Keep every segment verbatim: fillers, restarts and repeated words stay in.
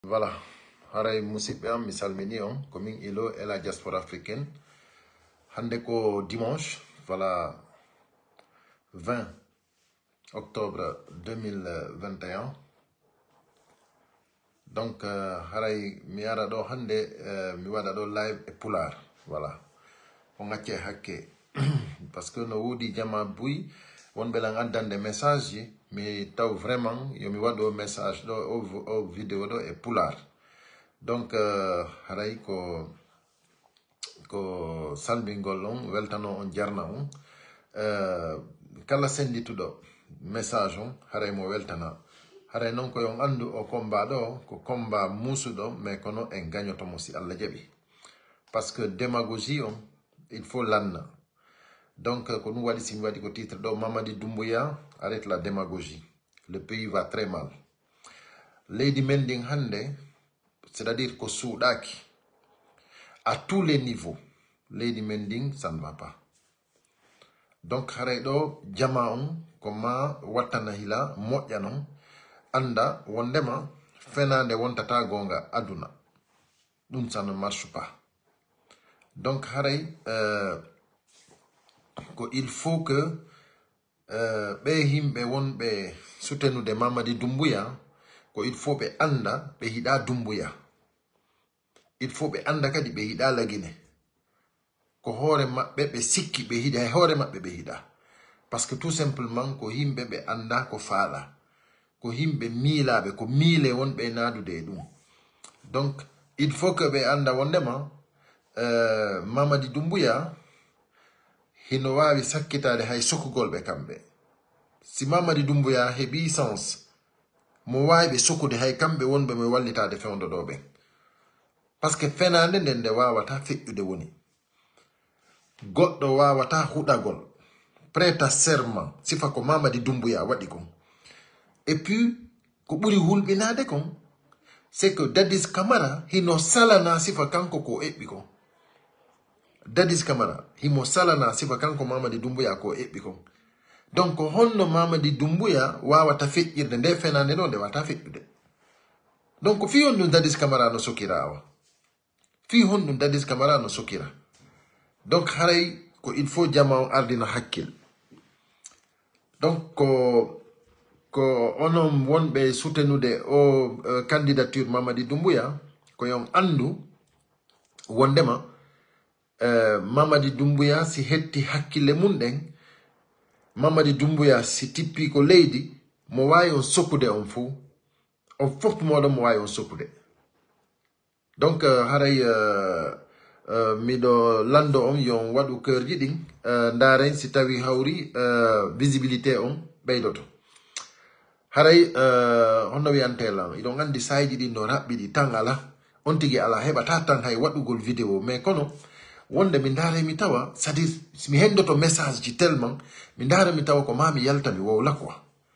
Voilà, haray musidɓe am mi salmini on komin ilo et la diaspora africaine. Hande ko dimanche, voilà, vingt octobre deux mille vingt et un. Donc uh, haray mi ara ɗo hande uh, mi waɗa ɗo live e pular, voilà, on gacce hakke parce que no wodi jama buy wonɓe lan addande message ji mi taw vraiment yomi waɗo message ɗo o, o vidéo ɗo e pular. Donc uh, haray ko ko salmingol on weltano on jarna on uh, kala sendituɗo message on haray mo weltana. Haray non ko yon andu o combat ɗo ko combat musuɗo mais kono en gagnotomo si Allah jaɓi, parce que démagogie on il faut lanna. Donc ko ɗum waɗi simi waɗi ko titre ɗo Mamadi Doumbouya arrête la démagogie, le pays va très mal. Leydi men ndin hande, c'est-à-dire ko suuɗaki à tous les niveaux, leydi men ndin ça ne va pas. Donc haray ɗo jama on ko ma wattana hila moƴƴa non anda wondema fenande wontata gonga aduna, ɗum ça ne marche pas. Donc haray euh, ko il faut que euh, ɓe himɓe wonɓe soutenude Mamadi Doumbouya ko il faut ɓe anda ɓe hiɗa Doumbouya, il faut ɓe anda kadi ɓe hiɗa lagine, ko hoore maɓɓe ɓe sikki ɓe hiɗa, hoore maɓɓe ɓe hiɗa, parce que tout simplement ko himɓe ɓe anda ko faala, ko himɓe miilaɓe, ko miile wonɓe naadude e ɗum. Donc il faut que ɓe anda wondema euh, Mamadi Doumbouya hino wawi sakkitade hay sokugol ɓe kamɓe. Si Mamadi Doumbouya heɓi sens mo wawi ɓe sokude hay kamɓe wonɓe mo wallitade fewndo ɗo ɓen, par ce que fenande nden nde wawata feƴƴude woni. Goɗɗo wawata huɗagol prêta serment sifa ko Mamadi Doumbouya waɗi kon. Et puis ko ɓuri hulɓinade kon c'est que Dadis Camara hino salana sifa kanko ko eɓɓi kon. Dadis Camara himo salana sifa kanko Mamadi Doumbouya ko eɓɓi kon. Donc honno Mamadi Doumbouya wawata feƴƴirde nde fenande ɗo nde wata feƴƴude. Donc fi honɗum Dadis Camara no sokira awa, fi honɗum Dadis Camara no sokira. Donc haray ko il faut jama on ardina hakkil. Donc ko ko onon wonɓe soutenude o uh, candidature Mamadi Doumbouya ko yon andu wondema uh, Mamadi Doumbouya si hetti hakkille mun ɗen, Mamadi Doumbouya si tippi ko leydi mo wawi on sokkude on fou, on fof moɗon mo wawi on sokkude. Donc uh, haray uh, uh, miɗo lando on yon waɗu keurji ɗin uh, ndaren si tawi hawri uh, visibilité on ɓeydoto. Haray uh, honno wiyantelan iɗon andi sayji ɗin no raɓɓiɗi tan ala, on tigi ala heɓata tan hay waɗugol vidéo, mais kono wonde mi ndaare mi tawa, c'est-à-dire mi hendoto message ji tellement mi ndaare mi tawa ko ma mi yalta mi wowla quoi.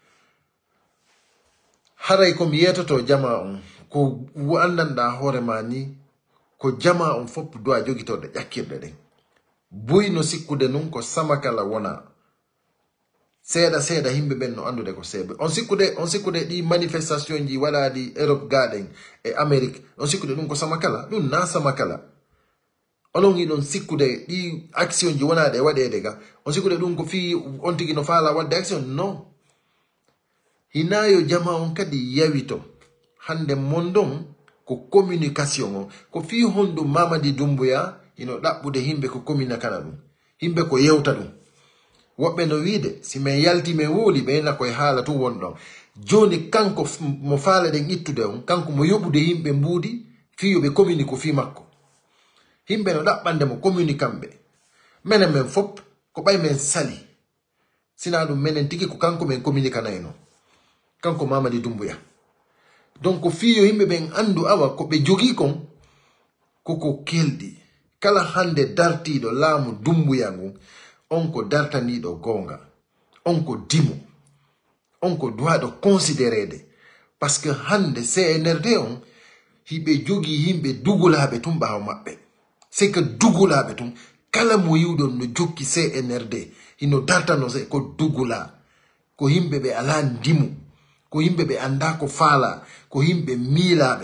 Haray ko mi yetoto jama on ko andanɗa hoorema ni ko jama on fof doa jogitorde ƴakkirɗe ɗen. Buyno sikkude nun ko samakala wona seeɗa seeɗa himɓe ɓen no andude ko seeɓe. On sikkude on sikkude ɗi manifestation ji waɗaɗi Europe gaɗen e Amérique, on sikkude ɗum ko samakala, ɗum na samakala. Onon yiɗon sikkude ɗi action ji wonaɗe waɗede ga, on sikkude ɗum ko fi on tigi no faala wadde action, non. Hinayo jama on kadi yawito hande mondon ko communication on ko fi honɗum Mamadi Doumbouya ino ɗaɓɓude himɓe ko communicana ɗum, himɓe ko yewta ɗum. Woɓɓe no wiide si min yalti min woli ɓeyna koye haala tu wonɗon. Joni kanko mo faala ɗen ittude on, kanko mo yoɓude yimɓe mbuudi fiyo ɓe communique ko fi makko. Himɓe no ɗaɓɓande mo communiquant ɓe. Menen men fop ko ɓay men sali, sina ɗum menen tigi ko kanko men communicanayno, kanko Mamadi Doumbouya. Donc ko fiyo yimɓe ɓen andu awa ko ɓe jogi kon koko kelɗi. Kala hande dartiɗo laamu Doumbouya ngun on ko dartaniɗo gonga, on ko dimo, on ko duwaɗo considérede, parce que hande C N R D on hiɓe jogi himɓe dugulaɓe tum ɓawo maɓɓe. C'est que dugulaɓe tum kala mo yiwɗon no jokki C N R D hino dartano se ko dugula, ko himɓe ɓe ala ndimu, ko himɓe ɓe anda ko faala, ko himɓe miilaɓe.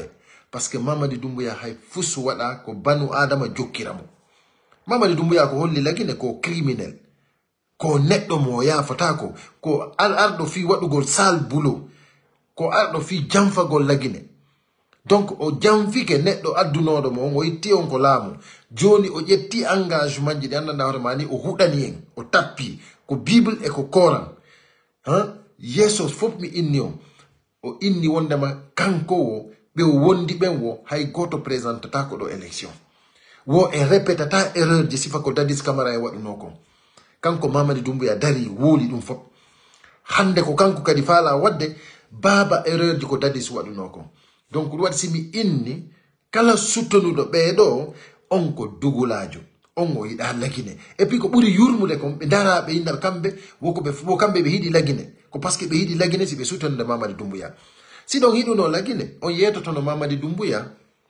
parce que Mamadi Doumbouya hay fusu wada ko banu adama jokkiramo. Mamadi Doumbouya ko holli lagine ko criminel ko neddo mo yafata ko ko al ardo fi wadugol sal bulo ko ardo fi jamfagol lagine. Donc o jamfi ke neddo addunodo mo o itti on ko laamu joni o jetti engagement ji andanda hoore mani o hudani en o tappi ko bible e ko Coran hein yeso fop mi inni on o inni wondema kanko wo be wondi ben wo hay goto présentata ko do élection wo e répétata erreur ji sifa ko Dadis Camara e waduno ko kanko Mamadi Doumbouya dari woli dum fop hande ko kanko kadi fala wadde baba erreur ji ko Dadis waduno ko. Donc wat simi inni kala sutonudo beedo on ko dugulajo on o yida lagine et puis ko buri yurmude ko be dara be inda kambe woko be fo kambe be hidi lagine ko parce que be hidi lagine si be sutonde Mamadi Doumbouya si donc hidu no lagine on yetoto no Mamadi Doumbouya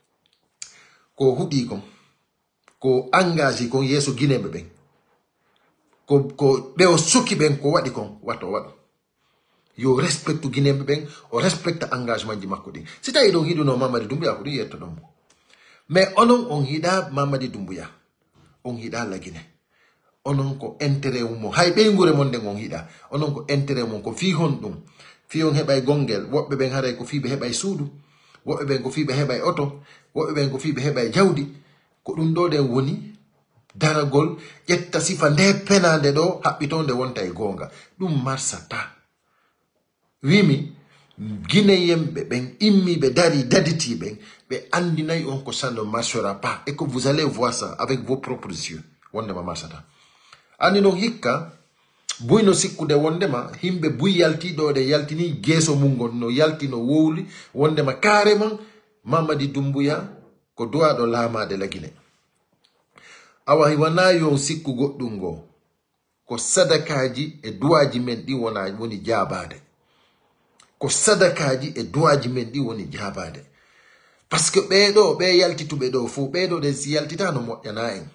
ko hudi ko ko engagé ko yeso Guinébe ben ko ko be o suki ben ko wadi ko wato wado yo respecte Guinébe ben o respecte engagement di makko di si tay do hidu no Mamadi Doumbouya ko di yetto dum mais onon on hida Mamadi Doumbouya on hida lagine onon ko intérêt mo hay be ngure mon de on hida onon ko intérêt mon ko fi hon dum fi on hebay gongel wobbe ben haray ko fi be hebay suudu wobbe ben ko fi be hebay auto wobbe ben ko fi be hebay jawdi ko dum do den woni daragol yetta sifa nde penande do habbitonde wonta e gonga dum marsata wimi Guinéen ben immi be dari daditi ben be andinay on ko ça ne marchera pas et que vous allez voir ça avec vos propres yeux wondema marsata andino hikka buyno sikkude wondema himbe buy yalti do de yaltini geso mungon no yaltino wowli wondema carrément Mamadi Doumbouya ko doa do lamade la Guinée awa hiwana yo sikku goddum go ko sadakaji e duaji men di wona woni jabade ko sadakaji e duaji men di woni jabade parce que be do be yaltitu be do fu be do de si yaltita no moƴƴana en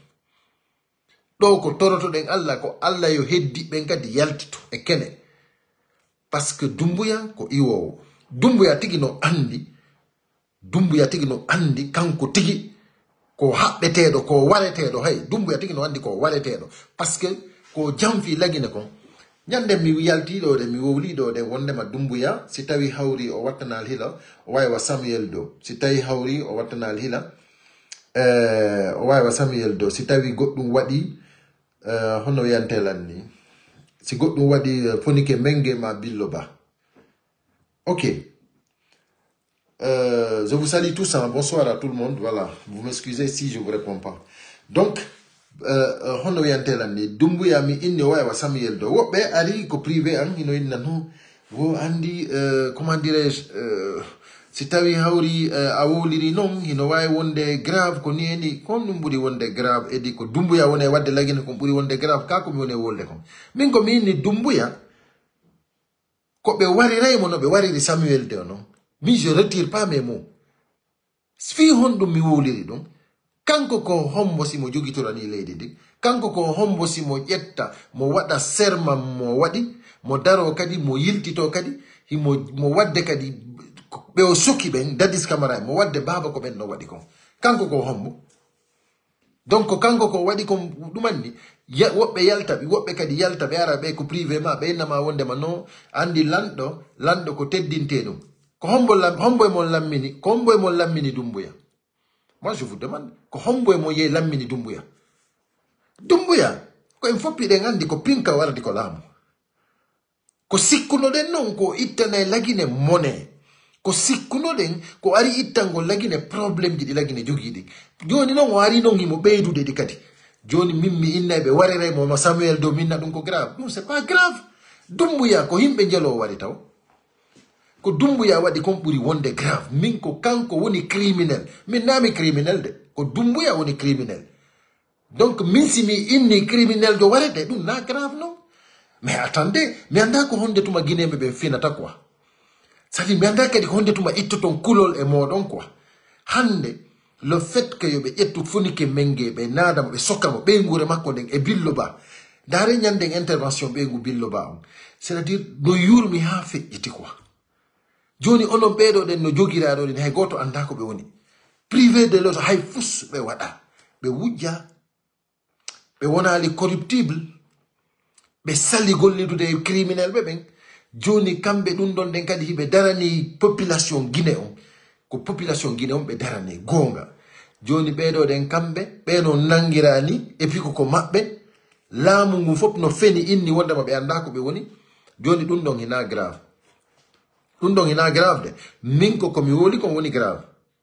do ko toroto den Allah ko Allah yo heddi ben kadi yaltito e kene parce que Doumbouya ko iwo Doumbouya tigi no andi Doumbouya tigi no andi kanko tigi ko habbetedo ko waretedo hay Doumbouya tigi no andi ko waretedo parce que ko jamfi lagine ko nyande mi yalti do de mi wowli do de wondema Doumbouya si tawi hawri o wattanal hila o waywa Samuel do si tawi hawri o wattanal hila euh o waywa Samuel do si tawi goddum wadi euh hono yantelan ni si goddum wadi fonike menge ma billo ba. OK. Euh, je vous salue tous, hein. Bonsoir à tout le monde. Voilà, vous m'excusez si je vous réponds pas. Donc, euh, hono yantelani Doumbouya mi inni wa Samuel do wobe ari ko privé an hino inna no wo andi euh, comment dirais-je euh, si tawi hawri euh, awoliri non hino way wonde grave ko ni eni ko dum buri wonde grave edi ko Doumbouya wone wadde lagine ko buri wonde grave ka ko mi wone wolde ko min ko mi inni Doumbouya ko be wari raymo no be wari Samuel de non mi je retire pas mes mots fi hondo mi woliri donc kanko ko hombo si mo jogitorani leydi di kanko ko hombo si mo ƴetta mo wada serma mo wadi mo daro kadi mo yiltito kadi himo mo wadde kadi be o suki ben Dadis Camara mo wadde baba ko ben no wadi ko kanko ko hombo donc kanko ko wadi ko dumanni ya wobbe yalta bi wobbe kadi yalta be ara be ko privé ma be nama wonde ma no andi lando lando ko teddinte dum ko hombo lam hombo e mon lammini ko hombo e mon lammini Doumbouya. Moi, je vous demande, ko hombo e mo ye lammini Doumbouya. Doumbouya, ko en foppi den andi ko pinka wardi ko laamu. Ko sikkuno den non ko ittana lagine mone. Ko sikkuno den ko ari ittango lagine problème di lagine jogidi. Joni non o ari non himo beydude di kadi. Joni mimmi innabe warere mo Samuel do minna dum ko grave. Non, c'est pas grave. Doumbouya ko himbe jelo wari taw. Ko Doumbouya wadi kon buri wonde grave min ko kanko woni criminel min nami criminel de ko Doumbouya woni criminel donc min si mi inni criminel do warede dum na grave non mais attendez mi anda ko honde tuma Guinébe be finata quoi ça dit mi anda kadi honde tuma ittoton kulol e modon quoi hande le fait que yobe ettu fonike menge be nadam be sokamo be ngure makko den e billo ba dare nyande intervention be ngu billo ba c'est à dire do yurmi ha fejjiti quoi joni onon ɓeeɗo ɗen no jogiraɗo ɗen hay goto anda ko ɓe woni privé de l'autre hay fus ɓe waɗa ɓe wujja ɓe wonali corruptible ɓe sali gollidude criminel ɓe ɓen joni kamɓe ɗum ɗon ɗen kadi hiɓe darani population Guinée on ko population Guinée on ɓe darani gonga joni ɓeeɗo ɗen kamɓe ɓeno nangirani et puis koko maɓɓe laamu ngu fof no feni inni wondema ɓe anda ko ɓe woni joni ɗum ɗon hina grave ɗum ɗon hina grave de min ko komi woli kon woni grave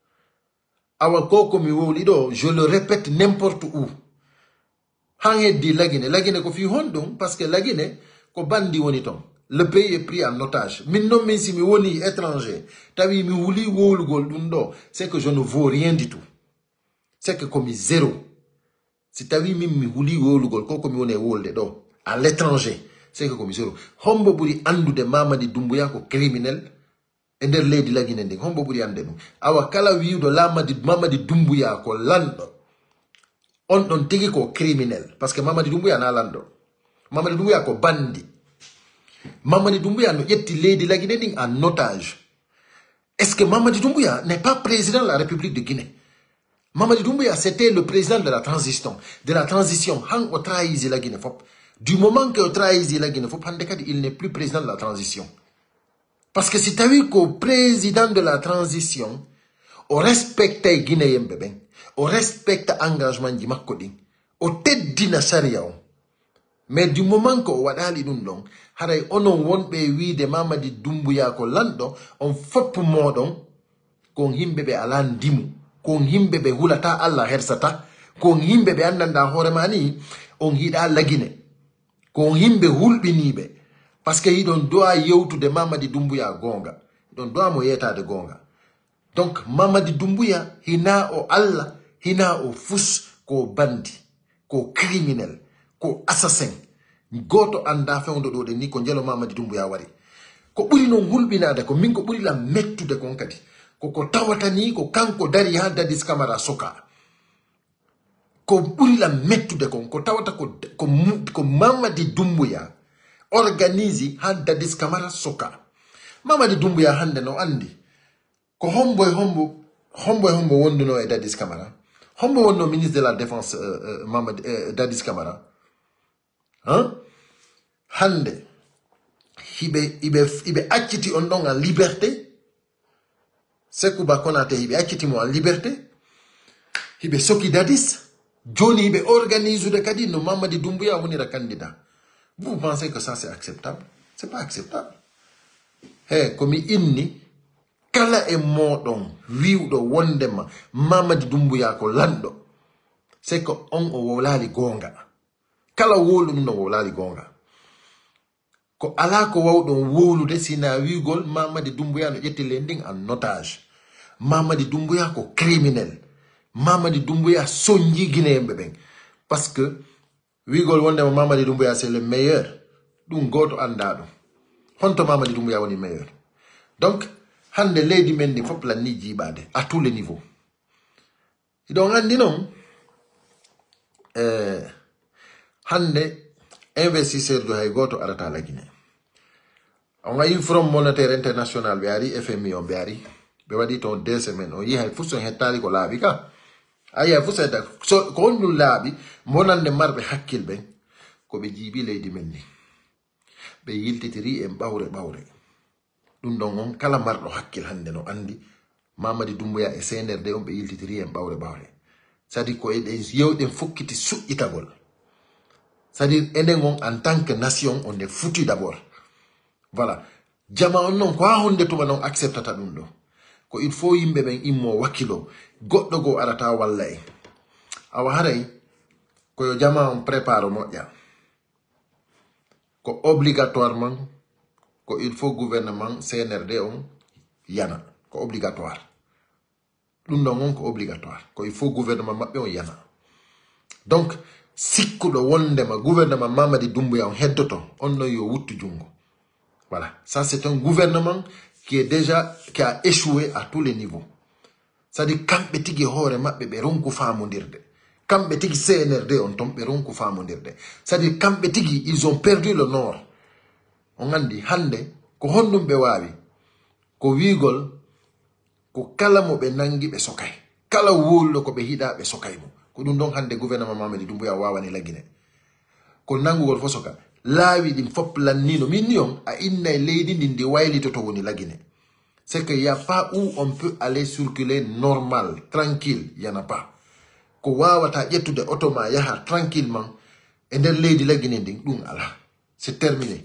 awa ko komi woli ɗo je le répète n'importe où han heddi Laguine Laguine ko fi hon ɗum parce que Laguine ko bandi woni ton le pays est pris en otage min non min si mi woni étranger tawi mi wuli wowlugol ɗum ɗo c'est que je ne vaux rien du tout c'est que komi zéro si tawi min mi wuli wowlugol ko komi woni e wolde ɗo à l'étranger c'est que komi zéro hombo ɓuri andude Mamadi Doumbouya ko criminel e nder leydi Laguine ndin hombo ɓuri ande ɗum awa kala wiwɗo lamadi Mamadi Doumbouya ko lanɗo on ɗon tigi ko criminel parce que Mamadi Doumbouya na lanɗo Mamadi Doumbouya ko bandi Mamadi Doumbouya no ƴetti leydi Laguine ndin en otage est-ce que Mamadi Doumbouya n'est pas président de la République de Guinée? Mamadi Doumbouya c'était le président de la transition de la transition han o trahisi Laguine fop. Du moment que trahisi Laguine fop hande kadi il n'est plus président de la transition parce que si tawi ko président de la transition o respecte Guinéen ɓe ɓen o respecte engagement ji makko ɗin o teddina sharia o mais du moment que o waɗali ɗum ɗon haray onon wonɓe wiide Mamadi Doumbouya ko lanɗo on fopp moɗon kon himɓe ɓe ala ndimu kon himɓe ɓe hulata Allah hersata kon himɓe ɓe andanda hoorema ni on hiɗa Laguine kon himɓe hulɓiniɓe par ce que hiɗon dowa yewtude Mamadi Doumbouya gonga hiɗon dowa mo yetade gonga donc Mamadi Doumbouya hina o Allah hina o fus ko bandi ko criminel ko assassin goto anda fewdo ɗo de ni ko jelo Mamadi Doumbouya wari ko ɓuri non hulɓinade ko min ko ɓuri la mettude kon kadi koko tawata ni ko kanko dari ha Dadis Camara soka ko ɓuri la mettude kon ko tawata ko ko, ko Mamadi Doumbouya organise ha Dadis Camara soka Mamadi Doumbouya hande no andi ko hombo e hombo hombo e hombo wonduno e Dadis Camara hombo wonno ministre de la défense uh, uh, Mamadi uh, Dadis Camara hein hande hiɓe iɓe iɓe acciti on ɗon en liberté Sekouba Konaté hiɓe accitimo en liberté hiɓe soki Dadis joni hiɓe organise ude kadi no Mamadi Doumbouya wonira candidat. Vous pensez que ça c'est acceptable? C'est pas acceptable. Hey, komi inni kala e moɗon wiwɗo wondema Mamadi Doumbouya ko lanɗo c'est que on o wowlali gonga kala woluɗum no wowlali gonga ko ala ko wawɗon wowlude sina wigol Mamadi Doumbouya no ƴetti len ndin en otage Mamadi Doumbouya ko criminel Mamadi Doumbouya soñji Guinéen ɓen parce que wigol wondema Mamadi Doumbouya c'est le meilleur ɗum goto anda ɗum honto Mamadi Doumbouya woni meilleur donc hande leydi men ndi fof lanni jiiɓade à tous les niveaux iɗon andi noon eh, hande investisseur jo hay goto arata Laguine on ayi Front monétaire international ɓe ari F M I on ɓe ari ɓe waɗi toon deux semaines on yi hay fuu son hettali ko laaɓi ka ayi hay fuu so hetta so ko honɗum laaɓi monande marɓe hakkil ɓen koɓe jiiɓi leydi men ndi ɓe yiltitiri en ɓawre ɓawre ɗum ɗon on kala marɗo hakkil hande no andi Mamadi Doumbouya e C N R D on ɓe yiltitiri en ɓawre ɓawre c'est à dire ko eɗen yewɗen fokkiti suƴƴitagol c'est à dire enen on en tant que nation on est foutu d'abord voilà jama on noon ko ha honde tuma noon acceptata ɗum ɗo ko il faut yimɓe ɓen immo wakkilo goɗɗo go arata walla en awa haray koyo jama on prépare moƴƴa ko obligatoirement ko il faut gouvernement C N R D on yana ko obligatoire ɗum ɗon on ko obligatoire ko il faut gouvernement maɓɓe on yana donc sikkuɗo wondema gouvernement Mamadi Doumbouya on heddoto on non yo wuttu jungo voilà ça c'est un gouvernement qui est déjà qui a échoué à tous les niveaux c'est-à-dire kamɓe tigi hoore maɓɓe ɓe ronku famodirde kamɓe tigi C N R D on ton ɓe ronku famodirde c'est-à-dire kamɓe tigi ils ont perdu le nord on andi hande ko honɗum ɓe wawi ko wigol ko kala mo be nangi be sokay kala wullo ko be hida be sokay mo ko dum don hande gouvernement Mamadi Doumbouya wawani lagine ko nangugol fo soka laawi din fop lannino min nion a inna leydi din di waylito to woni lagine. C'est qu'il n'y a pas où on peut aller circuler normal, tranquille, il n'y en a pas. Ko wawata yettude otoma yaha tranquillement et nder leydi lagine din dum ala. C'est terminé.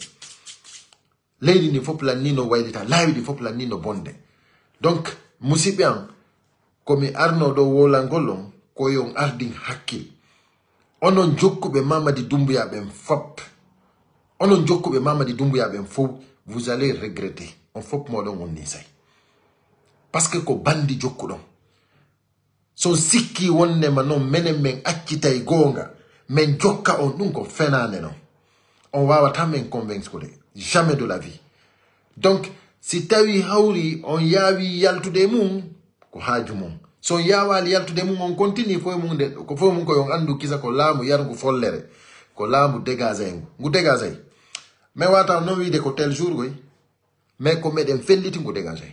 Leydi ni fop lannino waylita laawi di fop lannino bonde. Donc musibian komi arno do wolangolon ko yon ardin hakkil. Onon jokkube Mamadi Doumbouya ben fop. Onon jokkube Mamadi Doumbouya ben fop, vous allez regretter. On fop modon on nisay. Parce que ko bandi jokkudon. So sikki wonne manon menen men accitay gonga. Men jokka on dun ko fenane non. On wawata men convaincre ko de. Jamais de la vie. Donc, si tawi hawri on yawi yaltude mum ko haaju mum. So yawali yaltude mum on continue fo mum de ko fo mum ko yon andu kisa ko laamu yargu follere. Ko laamu dégazay ngu dégazay. Mais wata non wi de ko tel jour goy. Mais ko meden felliti ngu dégazay.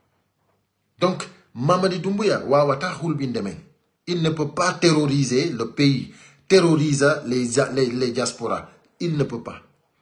Donc, Mamadi Doumbouya wawata hulbinde men. Il ne peut pas terroriser le pays, terroriser les, les, les diasporas. Il ne peut pas.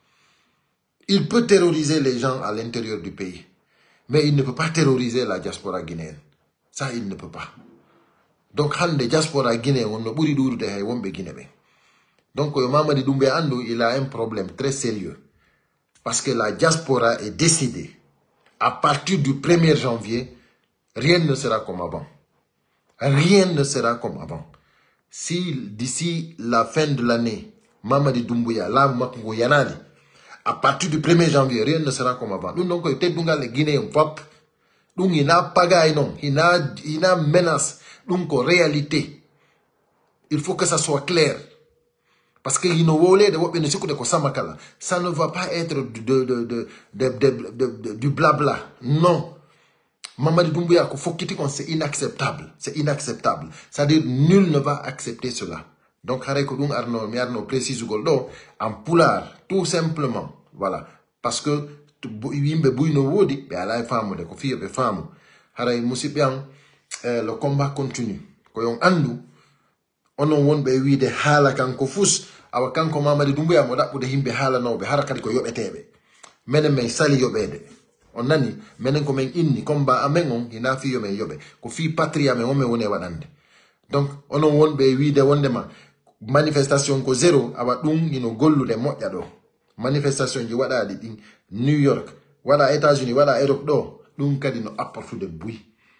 Il peut terroriser les gens à l'intérieur du pays. Mais il ne peut pas terroriser la diaspora guinéenne. Ça, il ne peut pas. Donc, hande diaspora guinéenne, on ne peut pas guinéen. Donc, Mamadi Doumbouya Andou, il a un problème très sérieux. Parce que la diaspora est décidée. À partir du premier janvier, rien ne sera comme avant. Rien ne sera comme avant. Si d'ici la fin de l'année, Mamadi Doumbouya, là, Makungo Yanadi, à partir du premier janvier, rien ne sera comme avant. Nous, donc, peut-être les Guinéens, donc, il n'a pas gagné, non. Il n'a, il n'a menace. Donc, en réalité, il faut que ça soit clair. Parce que ça ne va pas être de, de, de, de, de, de, de, de, du blabla. Non. Mamadi Doumbouya, c'est inacceptable. C'est inacceptable. C'est-à-dire, nul ne va accepter cela. Donc, Arno, Arno précise Goldo, en poulard, tout simplement. Voilà. Parce que, le combat continue. Onon won be wiide haala kanko fus awa kanko Mamadi Doumbouya mo dabbude himbe haala nawbe harakati ko yobetebe menen men sali yobede on nani menen ko men inni combat amen on ina fi yo men yobe ko fi patria men wonme woni wadande. Donc onon won be wiide wondema manifestation ko zéro awa dum ino gollude moƴƴa do manifestation ji wadadi din New York wala États-Unis wala Europe do dum kadi no apportude buy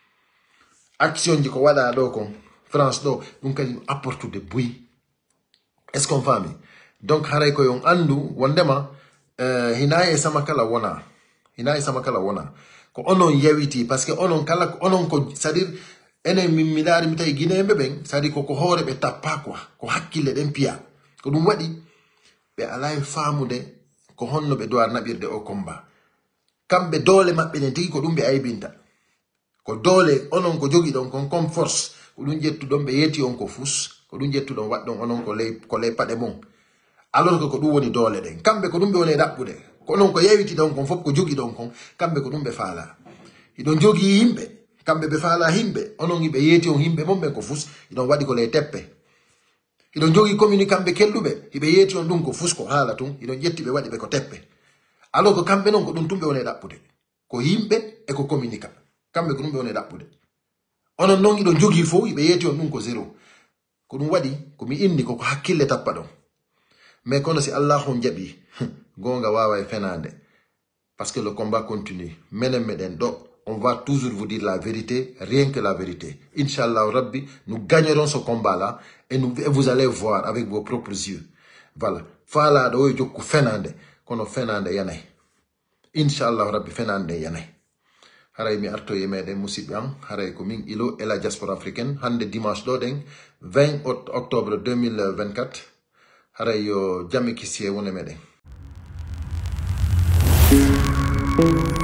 action ji ko wada do kon France do donc il apporte des bruits. Est-ce qu'on famille? Donc haray ko yon andu wondema euh hinaye samakala wona. Hinaye samakala wona. Ko onon yewiti parce que onon kala onon ko c'est-à-dire ene milari mitay Guinée beben c'est-à-dire ko ko hore be tappa quoi ko hakkille den piya. Ko dum wadi be alay famude ko honno be doar nabirde o combat. Kambe dole mabbe ne tigi ko dum be aybinta. Ko dole onon ko jogi don kon comme force. Ko dun jettu don be yeti on ko fus ko dun jettu don waddon onon ko lay ko lay pade mon alors que ko dum woni dole den kambe ko dum be woni dabbude ko non ko yewiti don kon fop ko jogi don kon kambe ko dum be faala idon jogi himbe kambe be faala himbe onon ibe yeti on himbe mon be ko fus idon wadi ko lay teppe idon jogi commune kambe kellube ibe yeti on dum ko fus ko haala tun idon jetti be wadi be ko teppe alors que kambe non ko dum tumbe woni dabbude ko himbe e ko communica kambe ko dum be woni dabbude. Onon nongi don jogi fo ibe yeti on dum ko zéro ko dum wadi ko mi inni ko ko hakkille tappa don mais kono si Allah on jabi gonga wawa e fenande parce que le combat continue menen meden do on va toujours vous dire la vérité rien que la vérité inshallah rabbi nous gagnerons ce combat là et nous et vous allez voir avec vos propres yeux voilà fala do jokku fenande kono fenande yanay inshallah rabbi fenande yanay. Haray mi arto ye meden musidɓe am haray ko min ilo et la diaspora africaine hande dimanche ɗo ɗen vingt octobre deux mille vingt-quatre haray yo jamme kissiye wone meɗen.